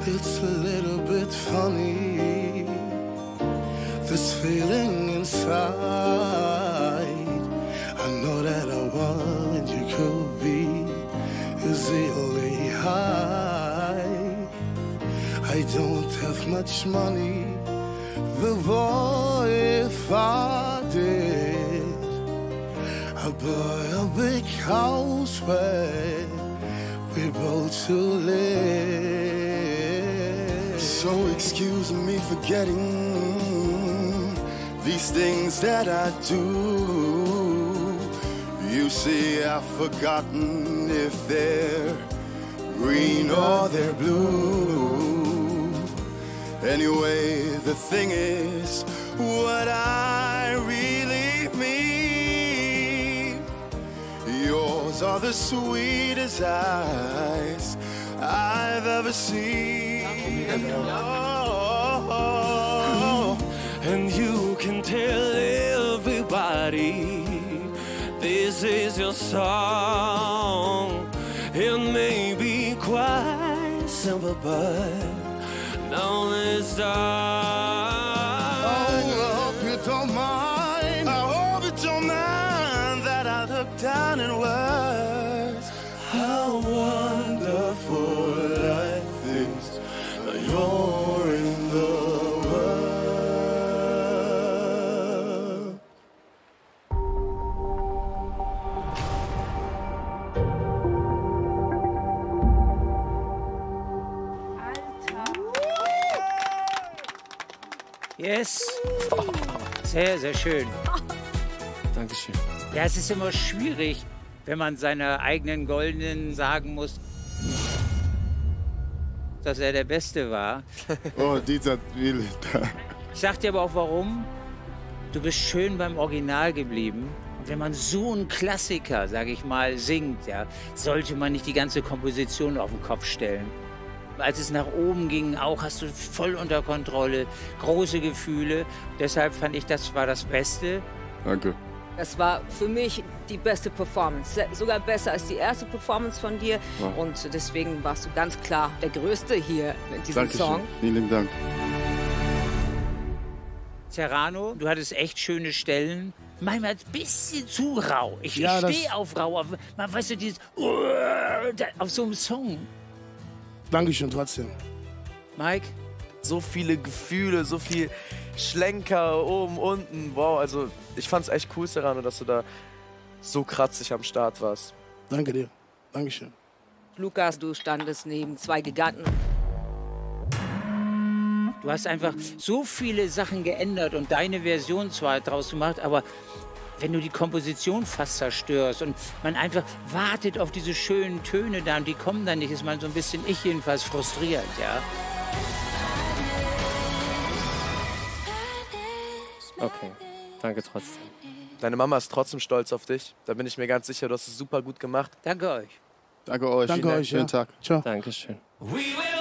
It's a little bit funny, this feeling inside. I know that I want you could be is the only high. I don't have much money, but boy, if I did, I'd buy a big house where we both to live. So excuse me for getting these things that I do. You see, I've forgotten if they're green or they're blue. Anyway, the thing is, what I really mean, yours are the sweetest eyes I've ever seen. Oh, And you can tell everybody this is your song. It may be quite simple, but now it's done. I hope you don't mind. I hope you don't mind that I look down in words. How wonderful life is. You're in the world. Yes. Sehr, sehr schön. Dankeschön. Ja, es ist immer schwierig, wenn man seiner eigenen Goldenen sagen muss, dass er der Beste war. Oh, dieser Wille. Ich sag dir aber auch warum. Du bist schön beim Original geblieben. Und wenn man so einen Klassiker, sage ich mal, singt, ja, sollte man nicht die ganze Komposition auf den Kopf stellen. Als es nach oben ging, auch hast du voll unter Kontrolle, große Gefühle. Deshalb fand ich, das war das Beste. Danke. Das war für mich die beste Performance, sogar besser als die erste Performance von dir. Ja. Und deswegen warst du ganz klar der Größte hier mit diesem Dankeschön. Song. Vielen Dank. Serrano, du hattest echt schöne Stellen. Manchmal ein bisschen zu rau. Ich Ja, stehe auf rau. Man weißt du, dieses auf so einem Song. Dankeschön trotzdem. Mike? So viele Gefühle, so viel Schlenker oben, unten. Wow, also ich fand's echt cool, Serrano, dass du da so kratzig am Start warst. Danke dir. Dankeschön. Lukas, du standest neben zwei Giganten. Du hast einfach so viele Sachen geändert und deine Version zwar draus gemacht, aber wenn du die Komposition fast zerstörst und man einfach wartet auf diese schönen Töne da und die kommen dann nicht, ist man so ein bisschen, ich jedenfalls, frustriert, ja. Okay, danke trotzdem. Deine Mama ist trotzdem stolz auf dich. Da bin ich mir ganz sicher, du hast es super gut gemacht. Danke euch. Danke euch. Danke euch, Schönen ja. Tag. Ciao. Dankeschön. We will